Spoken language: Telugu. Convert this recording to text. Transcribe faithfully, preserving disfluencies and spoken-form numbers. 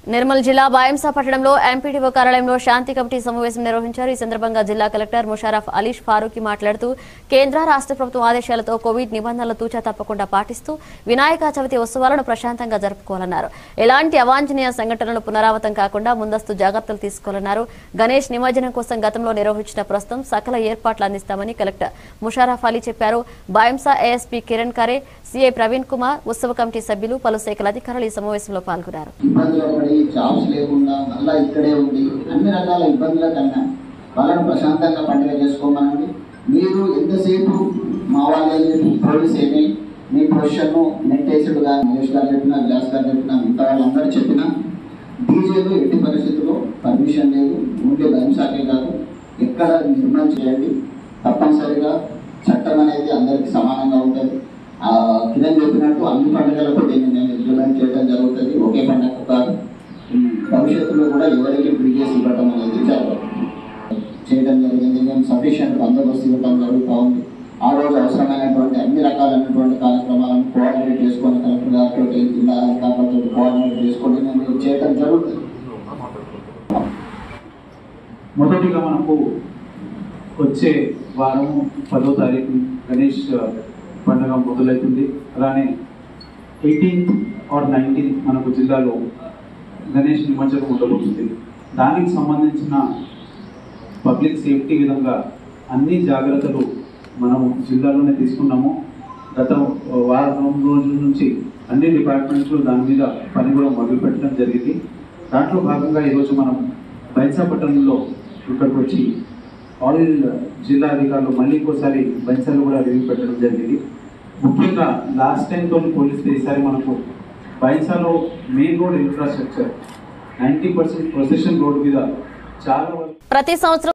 నిర్మల్ జిల్లా బాయంసా పట్టణంలో ఎంపీడీఓ కార్యాలయంలో శాంతి కమిటీ సమావేశం నిర్వహించారు. ఈ సందర్భంగా జిల్లా కలెక్టర్ ముషారఫ్ అలీష్ ఫారూఖీ మాట్లాడుతూ కేంద్ర రాష్ట్ర ప్రభుత్వం ఆదేశాలతో కోవిడ్ నిబంధనలు తూచా తప్పకుండా పాటిస్తూ వినాయక చవితి ఉత్సవాలను ప్రశాంతంగా జరుపుకోవాలన్నారు. ఎలాంటి అవాంఛనీయ సంఘటనలు పునరావృతం కాకుండా ముందస్తు జాగ్రత్తలు తీసుకోవాలన్నారు. గణేష్ నిమజ్జనం కోసం గతంలో నిర్వహించిన ప్రస్తుతం సకల ఏర్పాట్లు అందిస్తామని కలెక్టర్ ముషారఫ్ అలీ చెప్పారు. బాయంసా ఏఎస్పీ కిరణ్ కరే, సీఐ ప్రవీణ్ కుమార్, ఉత్సవ కమిటీ సభ్యులు, పలు శాఖల అధికారులు ఈ సమావేశంలో పాల్గొన్నారు. జాబ్స్ లేకుండా మళ్ళీ ఇక్కడే ఉండి అన్ని రకాల ఇబ్బందుల కన్నా వాళ్ళని ప్రశాంతంగా పండుగ చేసుకోమనండి. మీరు ఎంతసేపు మా వాళ్ళే పోలీస్ ఏమి మీ పొజిషన్ నెట్టేసుడుగా మహేష్ గారు చెప్పినా, వ్యాస్ గారు చెప్పినా, మిగతా వాళ్ళందరూ చెప్పినా డీజేలు ఎట్టి పరిస్థితుల్లో పర్మిషన్ లేదు. ఉండే భయంసాకే కాదు, ఎక్కడ నిర్మాణం చేయండి. తప్పనిసరిగా చట్టం అనేది అందరికీ సమానంగా ఉంటుంది. కిరణ్ చెప్పినట్టు అన్ని పండుగలకు దీన్ని నేను ఇంప్లిమెంట్ చేయడం జరుగుతుంది. ఒకే పండుగ కాదు, భవిష్యత్తులో కూడా ఎవరికి బ్రిగేస్ ఇవ్వడం అనేది చేయడం జరిగింది. మేము సఫిషియంట్ బందోబస్తు ఇవ్వడం జరుగుతూ ఉంది. ఆ రోజు అవసరమైనటువంటి అన్ని రకాలైనటువంటి కార్యక్రమాలను కోఆర్డినేట్ చేసుకొని కలెక్టర్ గారితో, జిల్లా అధికారులతో కోఆర్డినేట్ చేసుకొని మేము చేయడం జరుగుతుంది. మొదటిగా మనకు వచ్చే వారం పదో తారీఖు గణేష్ పండుగ మొదలవుతుంది. అలానే ఎయిటీన్త్ ఆర్ నైన్టీన్త్ మనకు జిల్లాలో గణేష్ నిమజ్జనం ఉండబోతుంది. దానికి సంబంధించిన పబ్లిక్ సేఫ్టీ విధంగా అన్ని జాగ్రత్తలు మనం జిల్లాలోనే తీసుకున్నాము. గత వారం రోజుల నుంచి అన్ని డిపార్ట్మెంట్లు దాని మీద పని కూడా మొదలుపెట్టడం జరిగింది. దాంట్లో భాగంగా ఈరోజు మనం బైన్సాపట్నంలో ఇక్కడికి వచ్చి ఆల్ జిల్లా అధికారులు మళ్ళీ ఇంకోసారి బైన్సాలు కూడా రివ్యూ పెట్టడం జరిగింది. ముఖ్యంగా లాస్ట్ టైంతో పోలిస్తే ఈసారి మనకు బైన్సాలో main road infrastructure ninety percent procession road మీద చాలా ప్రతి సంవత్సరం